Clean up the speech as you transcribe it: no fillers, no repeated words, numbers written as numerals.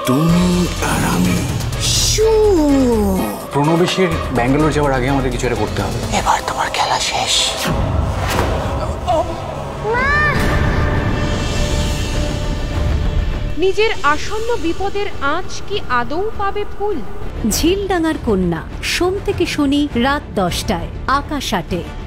তুমি আর আমি। প্রণবেশের ব্যাঙ্গালোর যাওয়ার আগে আমাদের কিছু একটা করতে হবে। এবার তোমার খেলা শেষ। নিজের আসন্ন বিপদের আঁচ কি আদৌ পাবে ফুল? ঝিলডাঙ্গার কন্যা, সোম থেকে শনি রাত 10টায়, আকাশ 8-এ।